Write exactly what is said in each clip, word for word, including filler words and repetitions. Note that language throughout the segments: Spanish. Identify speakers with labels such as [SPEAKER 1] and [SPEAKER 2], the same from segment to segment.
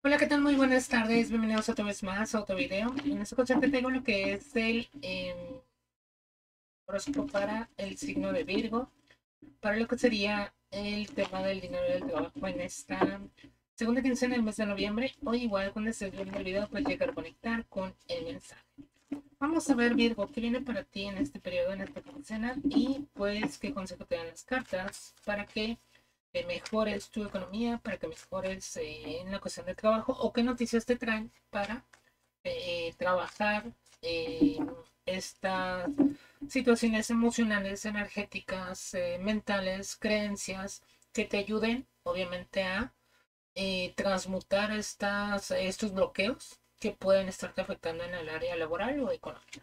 [SPEAKER 1] Hola, ¿qué tal? Muy buenas tardes. Bienvenidos otra vez más a otro video. En esta ocasión te tengo lo que es el em, horóscopo para el signo de Virgo, para lo que sería el tema del dinero y del trabajo en esta segunda quincena del mes de noviembre. O igual cuando estés viendo el video puedes llegar a conectar con el mensaje. Vamos a ver, Virgo, qué viene para ti en este periodo, en esta quincena, y pues qué consejo te dan las cartas para que eh, mejores tu economía, para que mejores eh, en la cuestión de trabajo, o qué noticias te traen para eh, trabajar eh, estas situaciones emocionales, energéticas, eh, mentales, creencias que te ayuden, obviamente, a eh, transmutar estas, estos bloqueos que pueden estarte afectando en el área laboral o económica.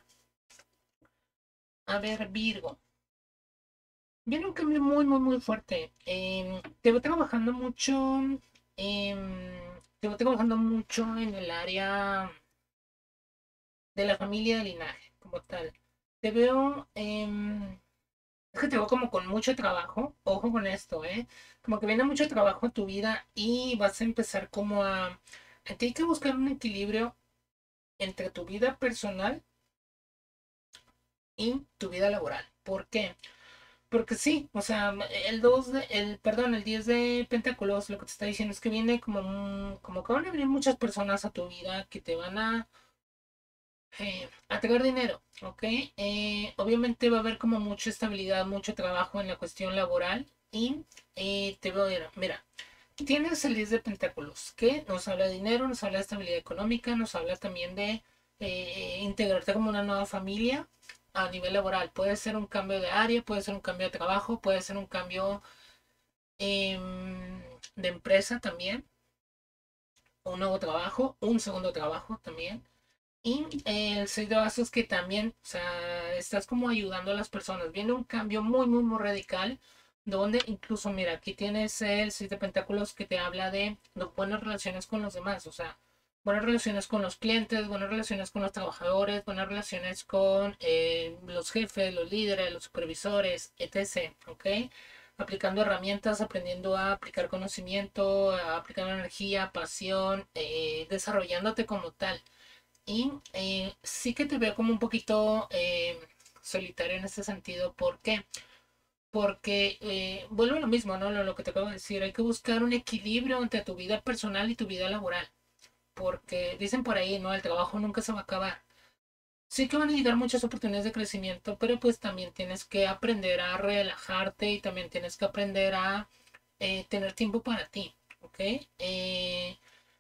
[SPEAKER 1] A ver, Virgo. Viene un cambio muy, muy, muy fuerte. Eh, te voy trabajando mucho. eh, te voy trabajando mucho en el área de la familia de linaje, como tal. Te veo. Eh, es que te veo como con mucho trabajo. Ojo con esto, ¿eh? Como que viene mucho trabajo a tu vida y vas a empezar como a. a ti hay que buscar un equilibrio entre tu vida personal y tu vida laboral. ¿Por qué? Porque sí, o sea, el dos de, el, perdón, el diez de Pentáculos, lo que te está diciendo es que viene como, un- como que van a venir muchas personas a tu vida que te van a, eh, a traer dinero, ¿ok? Eh, obviamente va a haber como mucha estabilidad, mucho trabajo en la cuestión laboral y eh, te voy a ir, mira, tienes el diez de Pentáculos, que nos habla de dinero, nos habla de estabilidad económica, nos habla también de eh, integrarte como una nueva familia a nivel laboral. Puede ser un cambio de área, puede ser un cambio de trabajo, puede ser un cambio eh, de empresa también, un nuevo trabajo, un segundo trabajo también. Y eh, el seis de vasos que también, o sea, estás como ayudando a las personas. Viene un cambio muy, muy, muy radical, donde incluso, mira, aquí tienes el seis de pentáculos que te habla de no, buenas relaciones con los demás, o sea, buenas relaciones con los clientes, buenas relaciones con los trabajadores, buenas relaciones con eh, los jefes, los líderes, los supervisores, etcétera. ¿Ok? Aplicando herramientas, aprendiendo a aplicar conocimiento, a aplicar energía, pasión, eh, desarrollándote como tal. Y eh, sí que te veo como un poquito eh, solitario en este sentido. ¿Por qué? Porque eh, vuelvo a lo mismo, ¿no? Lo, lo que te acabo de decir. Hay que buscar un equilibrio entre tu vida personal y tu vida laboral. Porque dicen por ahí, ¿no? El trabajo nunca se va a acabar. Sí que van a llegar muchas oportunidades de crecimiento, pero pues también tienes que aprender a relajarte y también tienes que aprender a eh, tener tiempo para ti. ¿Ok? Eh,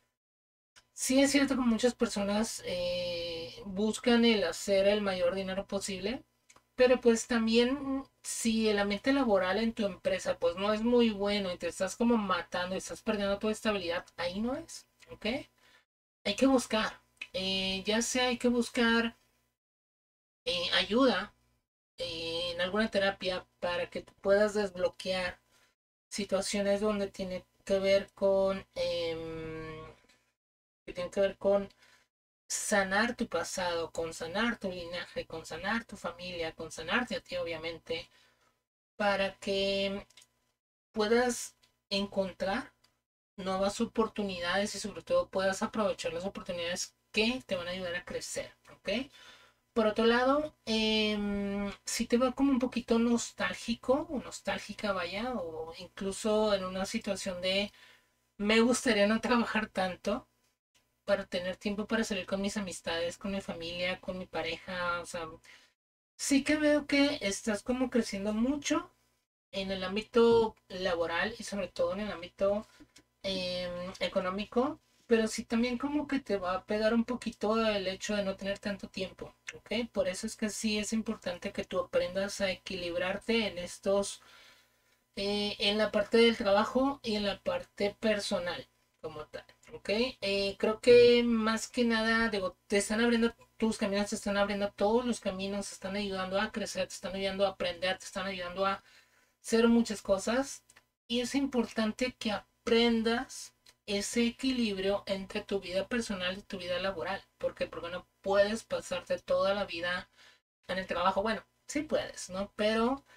[SPEAKER 1] Sí es cierto que muchas personas eh, buscan el hacer el mayor dinero posible, pero pues también si el ambiente laboral en tu empresa pues no es muy bueno y te estás como matando y estás perdiendo tu estabilidad, ahí no es, ¿ok? Hay que buscar, eh, ya sea hay que buscar eh, ayuda eh, en alguna terapia para que tú puedas desbloquear situaciones donde tiene que ver con, em, que tiene que ver con sanar tu pasado, con sanar tu linaje, con sanar tu familia, con sanarte a ti, obviamente, para que puedas encontrar nuevas oportunidades y sobre todo puedas aprovechar las oportunidades que te van a ayudar a crecer, ¿ok? Por otro lado, eh, si te veo como un poquito nostálgico o nostálgica, vaya, o incluso en una situación de me gustaría no trabajar tanto, para tener tiempo para salir con mis amistades, con mi familia, con mi pareja. O sea, sí que veo que estás como creciendo mucho en el ámbito laboral y sobre todo en el ámbito eh, económico, pero sí también como que te va a pegar un poquito el hecho de no tener tanto tiempo, ¿ok? Por eso es que sí es importante que tú aprendas a equilibrarte en estos, eh, en la parte del trabajo y en la parte personal como tal, ¿ok? Eh, creo que más que nada, digo, te están abriendo tus caminos, te están abriendo todos los caminos, te están ayudando a crecer, te están ayudando a aprender, te están ayudando a hacer muchas cosas y es importante que aprendas ese equilibrio entre tu vida personal y tu vida laboral, porque porque no puedes pasarte toda la vida en el trabajo, bueno, sí puedes, ¿no? Pero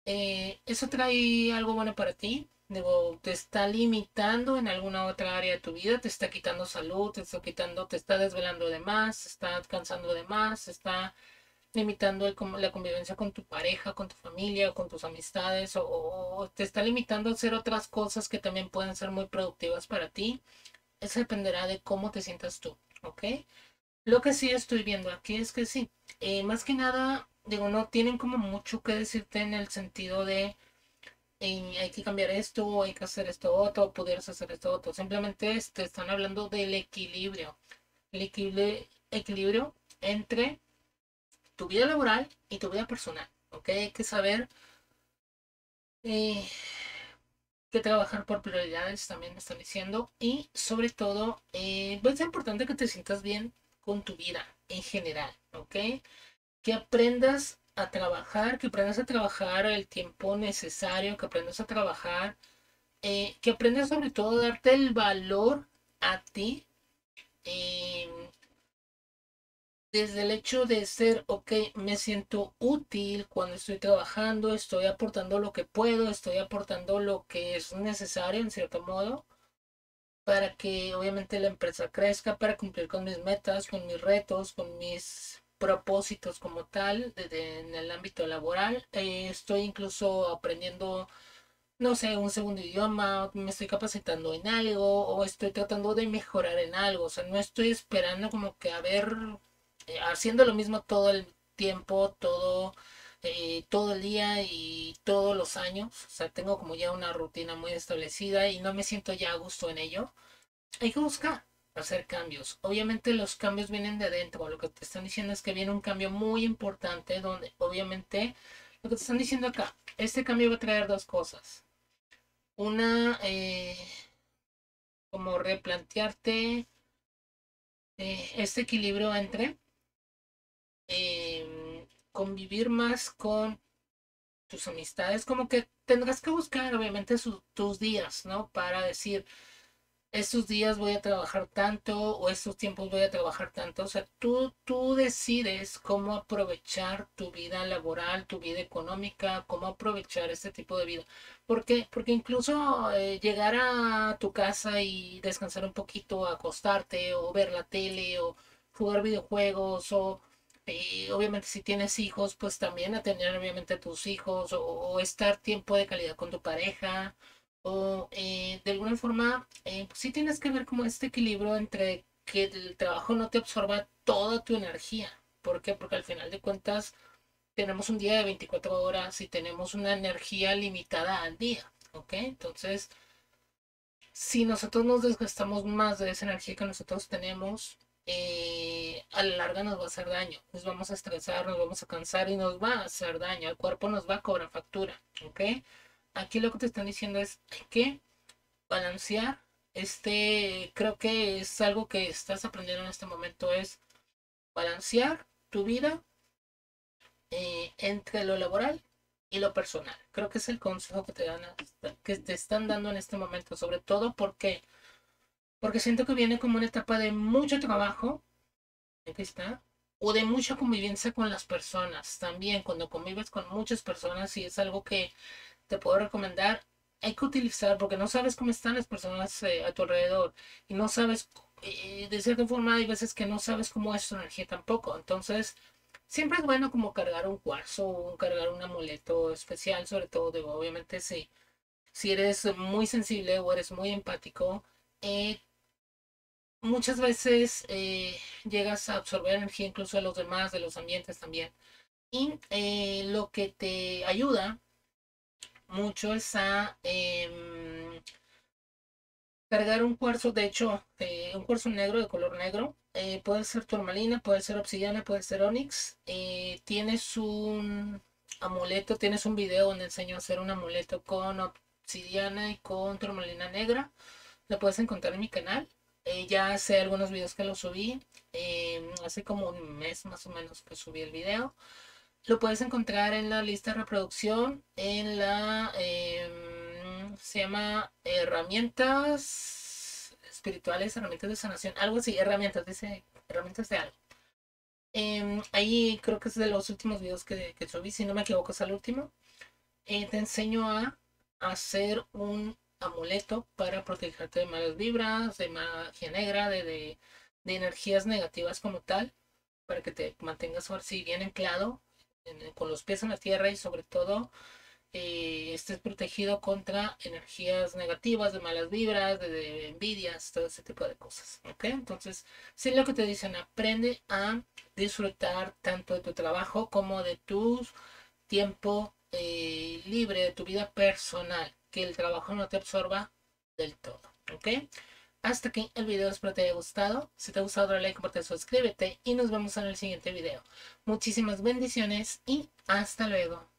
[SPEAKER 1] Eh, eso trae algo bueno para ti. Digo, te está limitando en alguna otra área de tu vida, te está quitando salud, te está quitando, te está desvelando de más, te está cansando de más, te está limitando el, la convivencia con tu pareja, con tu familia, con tus amistades, o, o te está limitando a hacer otras cosas que también pueden ser muy productivas para ti. Eso dependerá de cómo te sientas tú, ¿ok? Lo que sí estoy viendo aquí es que sí, eh, más que nada, digo, no tienen como mucho que decirte en el sentido de eh, hay que cambiar esto, hay que hacer esto otro, pudieras hacer esto otro. Simplemente te están hablando del equilibrio, el equilibrio, equilibrio entre tu vida laboral y tu vida personal, ¿ok? Hay que saber eh, que trabajar por prioridades, también me están diciendo, y sobre todo, eh, pues es importante que te sientas bien con tu vida en general, ¿ok? Que aprendas a trabajar, que aprendas a trabajar el tiempo necesario, que aprendas a trabajar, eh, que aprendas sobre todo a darte el valor a ti, eh, desde el hecho de ser, ok, me siento útil cuando estoy trabajando, estoy aportando lo que puedo, estoy aportando lo que es necesario en cierto modo para que obviamente la empresa crezca, para cumplir con mis metas, con mis retos, con mis propósitos como tal de, de, en el ámbito laboral. Eh, estoy incluso aprendiendo, no sé, un segundo idioma, me estoy capacitando en algo o estoy tratando de mejorar en algo. O sea, no estoy esperando como que a ver, eh, haciendo lo mismo todo el tiempo, todo, eh, todo el día y todos los años. O sea, tengo como ya una rutina muy establecida y no me siento ya a gusto en ello. Hay que buscar hacer cambios. Obviamente los cambios vienen de adentro. Lo que te están diciendo es que viene un cambio muy importante donde obviamente lo que te están diciendo acá, este cambio va a traer dos cosas. Una, eh, como replantearte eh, este equilibrio entre eh, convivir más con tus amistades, como que tendrás que buscar obviamente su, tus días, ¿no? Para decir, estos días voy a trabajar tanto o estos tiempos voy a trabajar tanto. O sea, tú, tú decides cómo aprovechar tu vida laboral, tu vida económica, cómo aprovechar este tipo de vida. ¿Por qué? Porque incluso eh, llegar a tu casa y descansar un poquito, acostarte o ver la tele o jugar videojuegos o... eh, obviamente si tienes hijos, pues también atender obviamente a tus hijos o, o estar tiempo de calidad con tu pareja o eh, de alguna forma, eh, pues sí tienes que ver como este equilibrio entre que el trabajo no te absorba toda tu energía. ¿Por qué? Porque al final de cuentas tenemos un día de veinticuatro horas y tenemos una energía limitada al día. ¿Ok? Entonces, si nosotros nos desgastamos más de esa energía que nosotros tenemos, eh, a la larga nos va a hacer daño. Nos vamos a estresar, nos vamos a cansar y nos va a hacer daño. El cuerpo nos va a cobrar factura. ¿Ok? Aquí lo que te están diciendo es que balancear. Este, creo que es algo que estás aprendiendo en este momento, es balancear tu vida eh, entre lo laboral y lo personal. Creo que es el consejo que te dan, que te están dando en este momento, sobre todo porque, porque siento que viene como una etapa de mucho trabajo, aquí está, o de mucha convivencia con las personas. También cuando convives con muchas personas y es algo que te puedo recomendar, hay que utilizar, porque no sabes cómo están las personas eh, a tu alrededor y no sabes, eh, de cierta forma hay veces que no sabes cómo es tu energía tampoco. Entonces, siempre es bueno como cargar un cuarzo o un, cargar un amuleto especial, sobre todo, de, obviamente, si, si eres muy sensible o eres muy empático, eh, muchas veces eh, llegas a absorber energía incluso de los demás, de los ambientes también. Y eh, lo que te ayuda mucho es a em, cargar un cuarzo, de hecho, eh, un cuarzo negro de color negro. Eh, puede ser turmalina, puede ser obsidiana, puede ser onix. Eh, tienes un amuleto, tienes un video donde enseño a hacer un amuleto con obsidiana y con turmalina negra. Lo puedes encontrar en mi canal. Eh, ya hace algunos videos que lo subí. Eh, hace como un mes más o menos que subí el video. Lo puedes encontrar en la lista de reproducción, en la, em, se llama herramientas espirituales, herramientas de sanación, algo así, herramientas, dice, herramientas de algo. Em, ahí creo que es de los últimos videos que, que subí, si no me equivoco es el último. eh, te enseño a hacer un amuleto para protegerte de malas vibras, de magia negra, de, de, de energías negativas como tal, para que te mantengas ahora sí bien anclado, en- con los pies en la tierra y sobre todo eh, estés protegido contra energías negativas, de malas vibras, de, de envidias, todo ese tipo de cosas. ¿Ok? Entonces, sí, lo que te dicen, aprende a disfrutar tanto de tu trabajo como de tu tiempo eh, libre, de tu vida personal, que el trabajo no te absorba del todo. ¿Ok? Hasta aquí el video, espero te haya gustado. Si te ha gustado, dale like, comparte, suscríbete y nos vemos en el siguiente video. Muchísimas bendiciones y hasta luego.